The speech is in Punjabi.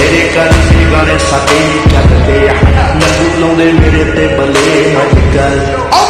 मेरे घर के गाने साडे चलदे आ, नंगू लाउंदे मेरे ते बले अजकल।